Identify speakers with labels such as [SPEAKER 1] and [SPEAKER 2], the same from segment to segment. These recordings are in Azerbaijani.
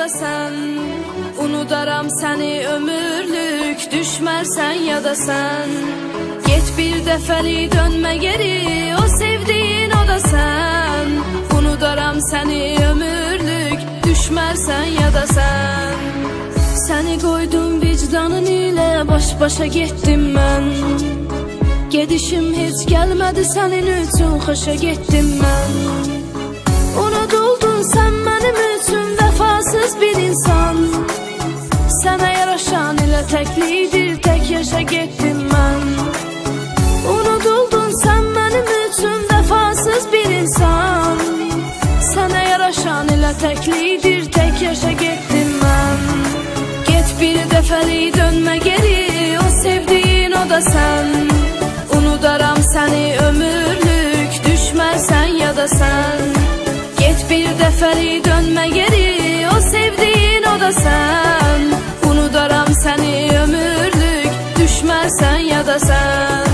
[SPEAKER 1] da sen. Unudaram səni ömürlük, düşmərsən ya da sen. Get bir dəfəlik dönmə geri, o sevdiğin o da sen. Unudaram səni ömürlük, düşmərsən ya da sen. Səni qoydum vicdanın ilə, baş-başa getdim mən. Gedişim heç gəlmədi sənin üçün, xoşa getdim mən. Unuduldun sən mənim üçün, vəfasız bir insan. Sənə yaraşan ilə təklidir, tək yaşa getdim mən. Unuduldun sən mənim üçün, vəfasız bir insan. Sənə yaraşan ilə təklidir, tək yaşa getdim mən. Get bir dəfəlik dönmə geri, o sevdiğin o da sen. Unudaram səni ömürlük, düşmərsən ya da sen. Get bir dəfəlik dönmə geri, o sevdiğin o da sen. Unudaram səni ömürlük, düşmərsən ya da sen.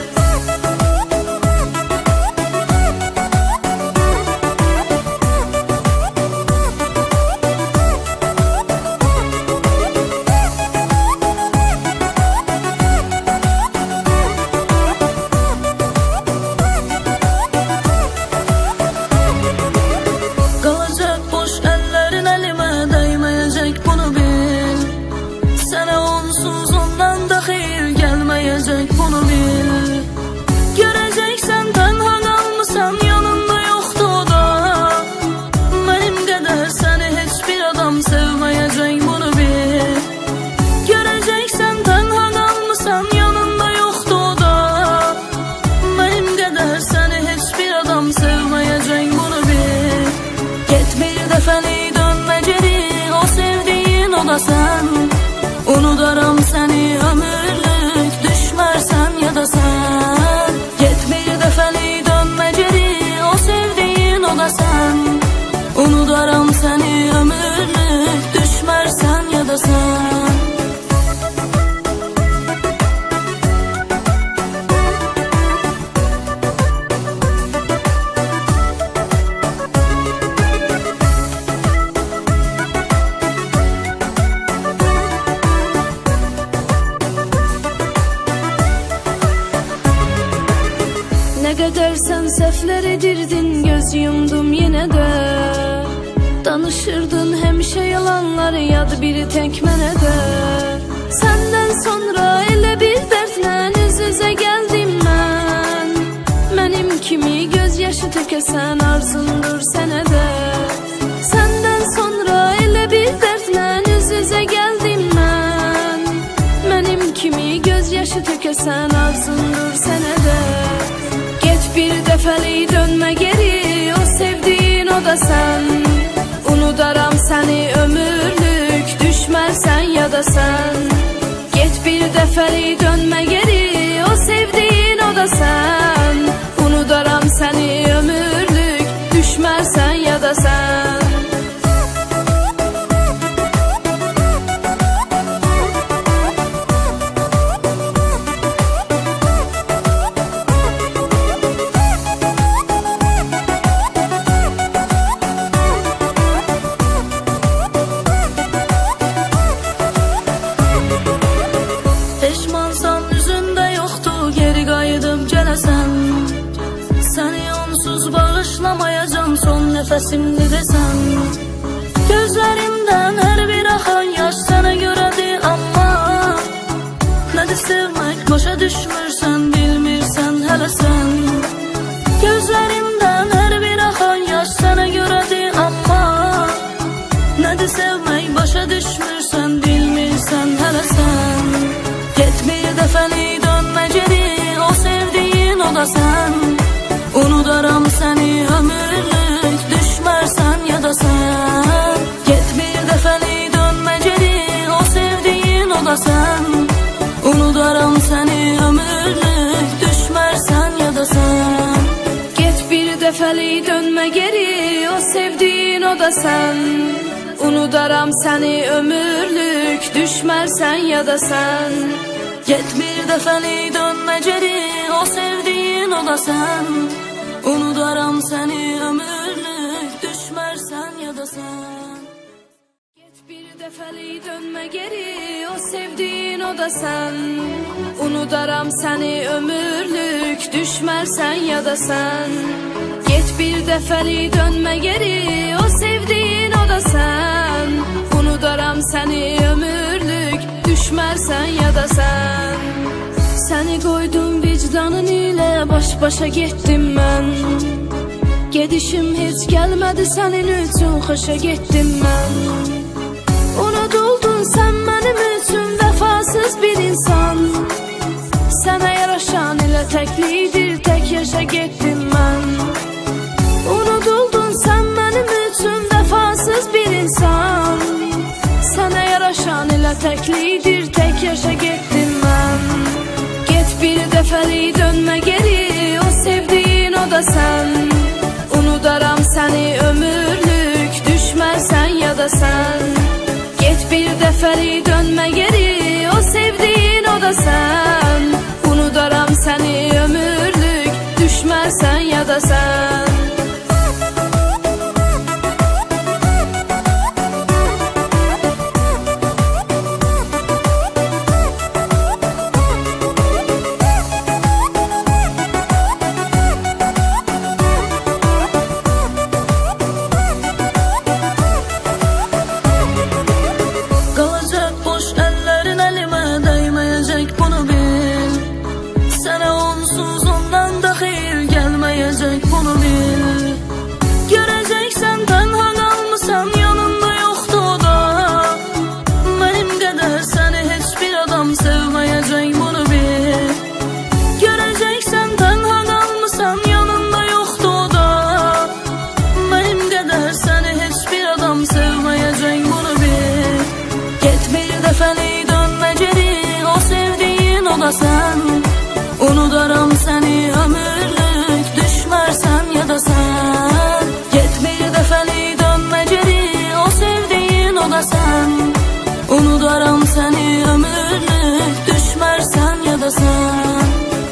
[SPEAKER 2] Sen. Unudaram səni ömürlük, düşmərsən ya da sen. Get bir dəfəlik dönmə geri, o sevdiğin o da sen. Unudaram səni ömürlük, düşmərsən ya da sen.
[SPEAKER 1] Ne kadar sen sefler edirdin, göz yumdum yine de. Danışırdın hemşe yalanları, yad biri tek mənə də. Senden sonra elə bir dərdlə üz-üzə gəldim mən. Mənim kimi gözyaşı tökəsən arzundur sənə də. Senden sonra elə bir dərdlə üz-üzə gəldim mən. Mənim kimi gözyaşı tökəsən arzundur sənə də. Bir dəfəlik dönmə geri, o sevdiğin o da sen. Unudaram səni ömürlük, düşmərsən ya da sen. Get bir dəfəlik dönmə geri, o sevdiğin o da sen. Unudaram səni ömürlük, düşmərsən ya da sen.
[SPEAKER 2] Səni onsuz bağışlamayacam, son nəfəsimdir desən. Gözlərimdən hər bir axan yaş sənə görədir, amma nədir sevmək, başa düşmürsən, bilmirsən hələ sən. Gözlərimdən hər bir axan yaş sənə görədir, amma nədir sevmək, başa düşmürsən, bilmirsən hələ sən. Get bir dəfəlik dönmə geri, o sevdiğin o da sen. Unudaram səni ömürlük, düşmərsən ya da sen. Get bir dəfəlik dönmə geri, o sevdiğin o da sen. Unudaram səni ömürlük, düşmərsən ya da sen.
[SPEAKER 1] Get bir dəfəlik dönmə geri, o sevdiğin o da sen. Unudaram səni ömürlük, düşmərsən ya da sen.
[SPEAKER 2] Get bir dəfəlik dönmə geri, o sevdiğin o da sen. Unudaram səni ömürlük, düşmərsən ya da sen.
[SPEAKER 1] dəfəlik dönmə geri, o sevdiğin o da sen. Unudaram seni ömürlük, düşmərsən ya da sen. Get bir dəfəlik dönmə geri, o sevdiğin o da sen. Unudaram seni ömürlük, düşmərsən ya da sen. Səni qoydum vicdanın ilə, baş başa getdim mən. Gedişim heç gəlmədi sənin üçün, xoşa getdim mən. Unuduldun sən mənim üçün, vəfasız bir insan. Sənə yaraşan ilə təklidir, tək yaşa getdim mən. Unuduldun sən mənim üçün, vəfasız bir insan. Sənə yaraşan ilə təklidir, tək yaşa getdim mən. Get bir dəfəlik dönmə geri, o sevdiğin o da sen. Unudaram səni ömürlük, düşmərsən ya da sen. Get bir dəfəlik dönmə geri, o sevdiğin o da sen. Unudaram səni ömürlük, düşmərsən ya da sen.
[SPEAKER 2] Bunu bil, göreceksen tenha kalmışsan, yanında yoktu o da. Benim kadar seni hiçbir adam sevmeyecek, bunu bil. Göreceksen tenha kalmışsan, yanında yoktu o da. Benim kadar seni hiçbir adam sevmeyecek, bunu bil. Get bir dəfəlik dönmə geri, o sevdiğin o da sen. Unudaram seni ömürlük, düşmərsən ya da sen. Get bir dəfəlik dönmə geri, o sevdiğin o da sen. Unudaram seni ömürlük, düşmərsən ya da sen.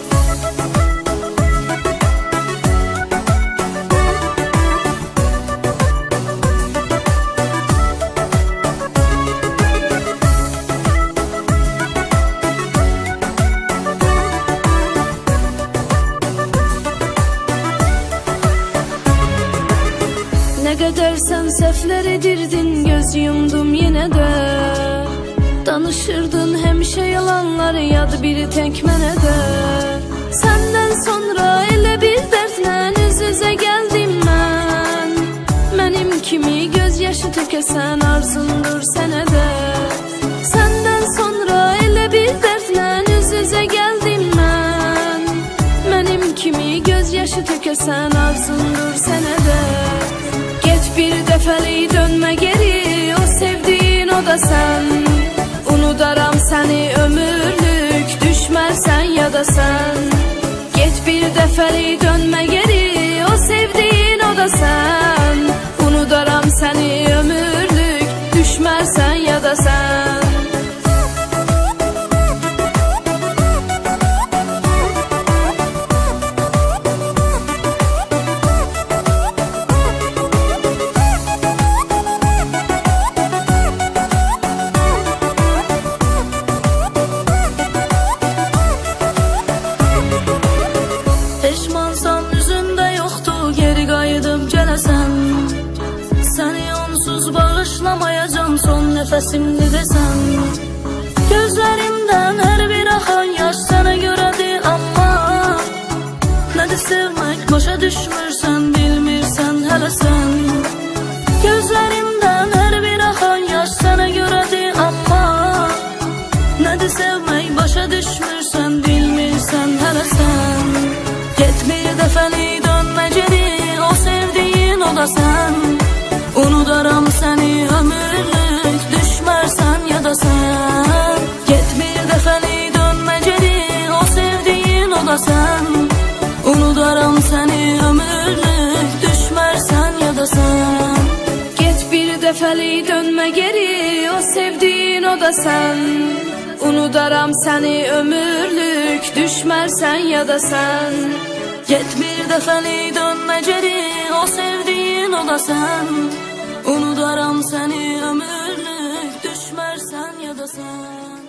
[SPEAKER 1] Ne kadar sen sefler edirdin, göz yumdum yine de. Danışırdın hemşe yalanları, yadı biri tek mənə də. Senden sonra elə bir dərdlə üz-üzə gəldim mən. Mənim kimi göz yaşı tökəsən arzundur sənə də. Senden sonra elə bir dərdlə üz-üzə gəldim mən. Mənim kimi göz yaşı tökəsən arzundur sənə də. Bir dəfəlik dönmə geri, o sevdiğin o da sen. Unudaram səni ömürlük, düşmərsən ya da sen. Get bir dəfəlik dönmə geri, o sevdiğin o da sen. Unudaram səni ömürlük, düşmərsən ya da sen.
[SPEAKER 2] Peşmansan yüzünde yoktu, geri qayıdıb gələsən. Səni onsuz bağışlamayacam, son nəfəsimdi desən. Gözlərimdən hər bir axan yaş sənə görədir, amma nədir sevmək, başa düşmürsən, bilmirsən hələ sən. Gözlərimdən hər bir axan yaş sənə görədir, amma nədir sevmək, başa düşmürsən, bilmirsən hələ sən. Get bir dəfəlik dönmə geri, o sevdiğin o da sen. Unudaram səni ömürlük, düşmərsən ya da sen. Get bir dəfəlik dönmə geri, o sevdiğin o da sen. Unudaram səni ömürlük, düşmərsən ya da sen.
[SPEAKER 1] Get bir dəfəlik dönmə geri, o sevdiğin o da sen. Unudaram səni ömürlük, düşmərsən ya da sen.
[SPEAKER 2] Get bir dəfəlik dönmə geri, o sevdiğin o da sen. Unudaram səni ömürlük, sen.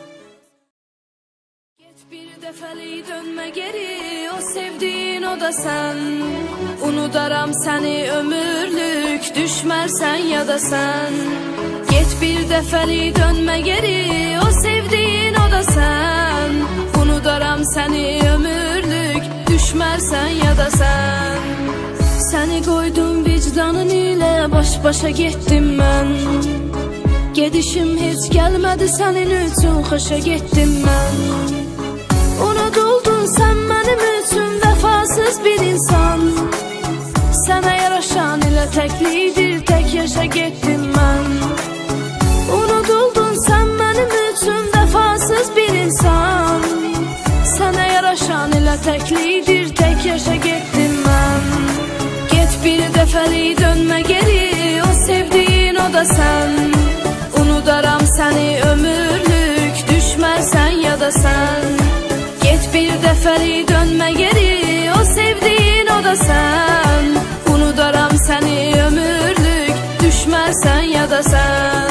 [SPEAKER 1] Geç bir dəfəlik dönmə geri, o sevdiğin o da sen. Unudaram səni ömürlük, düşmərsən ya da sen. Geç bir dəfəlik dönmə geri, o sevdiğin o da sen. Unudaram səni ömürlük, düşmərsən ya da sen. Səni qoydum vicdanın ilə, baş-başa getdim mən. Gedişim heç gəlmədi sənin üçün, xoşa getdim mən. Unutuldun sən mənim üçün, vəfasız bir insan. Sənə yaraşan ilə təklidir, tək yaşa getdim mən. Unutuldun sən mənim üçün, vəfasız bir insan. Sənə yaraşan ilə təklidir, tək yaşa getdim mən. Get bir dəfəlik dönmə geri, o sevdiğin o da sen. Unudaram səni ömürlük, düşmərsən ya da sen. Get bir dəfəlik dönmə geri, o sevdiğin o da sen. Unudaram səni ömürlük, düşmərsən ya da sen.